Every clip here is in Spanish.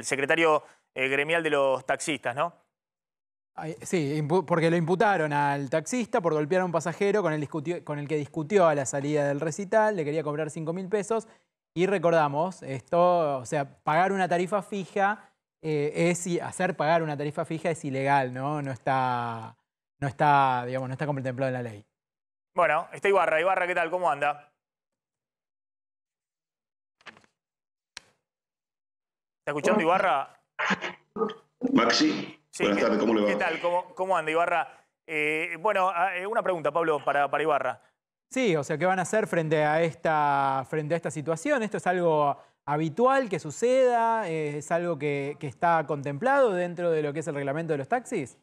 secretario gremial de los taxistas, ¿no? Sí, porque lo imputaron al taxista por golpear a un pasajero con el que discutió a la salida del recital, le quería cobrar 5.000 pesos. Y recordamos, esto, o sea, pagar una tarifa fija, hacer pagar una tarifa fija es ilegal, ¿no? Digamos, no está contemplado en la ley. Bueno, está Ibarra. Ibarra, ¿qué tal? ¿Cómo anda? ¿Está escuchando, Ibarra? Maxi, Sí, buenas tardes, ¿cómo le va? ¿qué tal? ¿Cómo anda, Ibarra? Bueno, una pregunta, Pablo, para Ibarra. Sí, o sea, ¿qué van a hacer frente a esta situación? ¿Esto es algo habitual que suceda? ¿Es algo que está contemplado dentro de lo que es el reglamento de los taxis?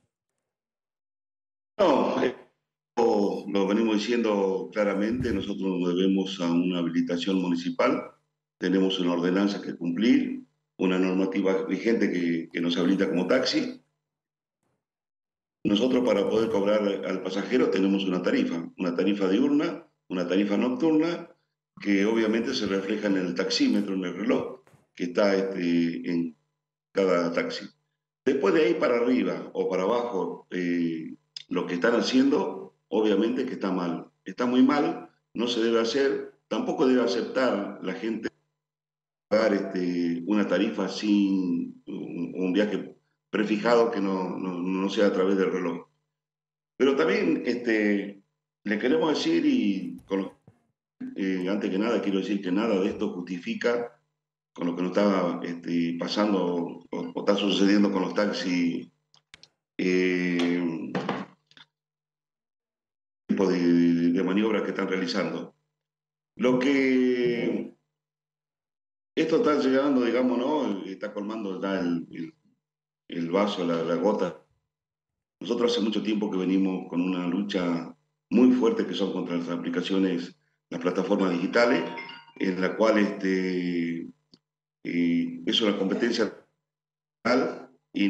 No, lo venimos diciendo claramente, nosotros nos debemos a una habilitación municipal, tenemos una ordenanza que cumplir, una normativa vigente que nos habilita como taxi. Nosotros para poder cobrar al pasajero tenemos una tarifa diurna, una tarifa nocturna, que obviamente se refleja en el taxímetro, en el reloj, que está en cada taxi. Después de ahí para arriba o para abajo, lo que están haciendo, obviamente que está mal. Está muy mal, no se debe hacer, tampoco debe aceptar la gente pagar una tarifa sin un viaje prefijado que no sea a través del reloj. Pero también le queremos decir, antes que nada quiero decir que nada de esto justifica con lo que nos está pasando o está sucediendo con los taxis, tipo de maniobras que están realizando. Lo que esto está llegando, digamos, ¿no? Está colmando ya el vaso, la gota. Nosotros hace mucho tiempo que venimos con una lucha muy fuerte que son contra las aplicaciones, las plataformas digitales, en la cual es una competencia real y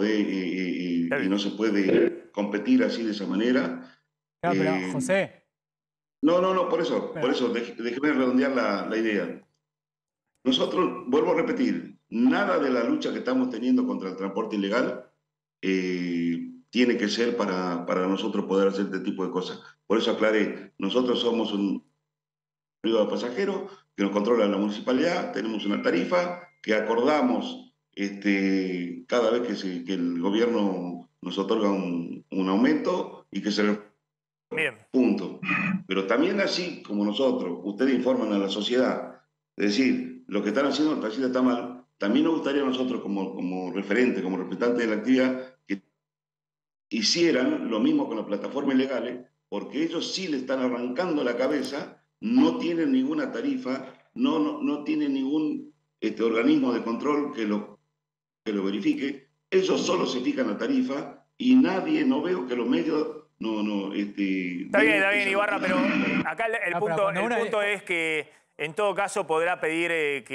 y no se puede competir así de esa manera. Claro, pero José. No, por eso, déjeme redondear la idea. Nosotros, vuelvo a repetir, nada de la lucha que estamos teniendo contra el transporte ilegal tiene que ser para nosotros poder hacer este tipo de cosas. Por eso aclaré, nosotros somos un privado de pasajeros que nos controla la municipalidad, tenemos una tarifa que acordamos cada vez que el gobierno nos otorga un aumento y que se Bien. punto. Pero también así como nosotros, ustedes informan a la sociedad, es decir, lo que están haciendo los taxistas está mal, también nos gustaría a nosotros como referente, como representante de la actividad, que hicieran lo mismo con las plataformas ilegales, porque ellos sí le están arrancando la cabeza, no tienen ninguna tarifa, no tienen ningún organismo de control que lo verifique, ellos solo se fijan la tarifa y nadie, no veo que los medios Está bien, Ibarra, pero acá el punto es que en todo caso podrá pedir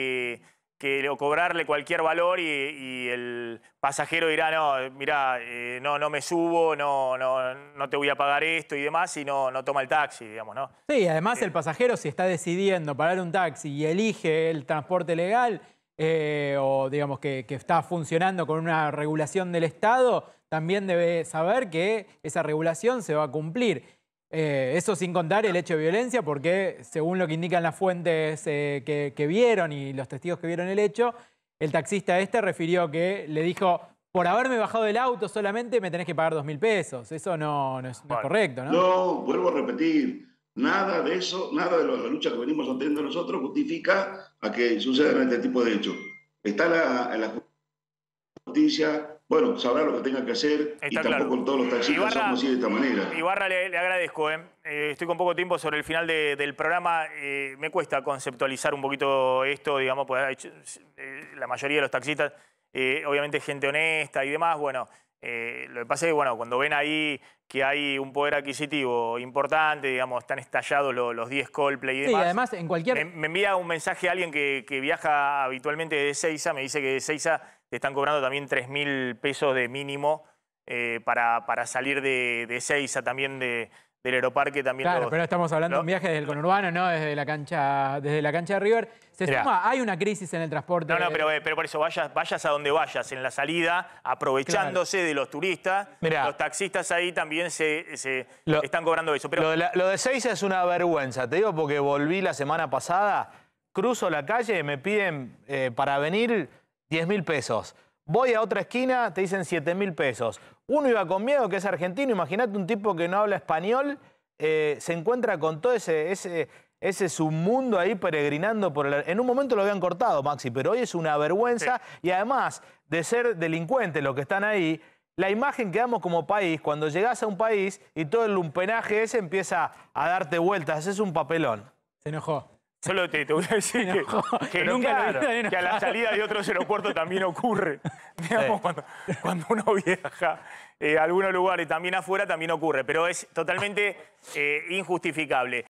o cobrarle cualquier valor y el pasajero dirá, no, mira, no me subo, no te voy a pagar esto y demás, y no toma el taxi, digamos, ¿no? Sí, además el pasajero, si está decidiendo pagar un taxi y elige el transporte legal, o digamos que está funcionando con una regulación del Estado, también debe saber que esa regulación se va a cumplir. Eso sin contar el hecho de violencia, porque según lo que indican las fuentes que vieron y los testigos que vieron el hecho, el taxista refirió que le dijo, por haberme bajado del auto solamente me tenés que pagar 2.000 pesos. Eso no es correcto, ¿no? No, vuelvo a repetir, nada de eso, nada de la lucha que venimos obteniendo nosotros justifica a que sucedan este tipo de hechos. Está la justicia, bueno, sabrá lo que tenga que hacer. Está y tampoco claro. todos los taxistas somos así de esta manera. Ibarra, le agradezco. Estoy con poco tiempo sobre el final del programa. Me cuesta conceptualizar un poquito esto, digamos, pues la mayoría de los taxistas, obviamente gente honesta y demás, bueno, lo que pasa es que, bueno, cuando ven ahí que hay un poder adquisitivo importante, digamos, están estallados los 10 Coldplay y demás. Sí, además en cualquier... Me envía un mensaje a alguien que viaja habitualmente de Ezeiza, me dice que de Ezeiza te están cobrando también 3.000 pesos de mínimo para salir de Ezeiza, también de del Aeroparque también. Claro, pero estamos hablando de un viaje desde el conurbano, no desde la cancha de River. Hay una crisis en el transporte. No, pero por eso vayas a donde vayas, en la salida, aprovechándose de los turistas, los taxistas ahí también se están cobrando eso. Pero lo de Seiza es una vergüenza, te digo, porque volví la semana pasada, cruzo la calle, me piden para venir 10.000 pesos. Voy a otra esquina, te dicen 7.000 pesos. Uno iba con miedo, que es argentino. Imagínate un tipo que no habla español, se encuentra con todo ese submundo ahí peregrinando por el... En un momento lo habían cortado, Maxi, pero hoy es una vergüenza. Sí. Y además de ser delincuentes los que están ahí, la imagen que damos como país, cuando llegás a un país y todo el lumpenaje ese empieza a darte vueltas, es un papelón. Se enojó. Solo te voy a decir que nunca que a la salida de otros aeropuertos también ocurre. Digamos, cuando uno viaja a algunos lugares, también afuera, también ocurre. Pero es totalmente injustificable.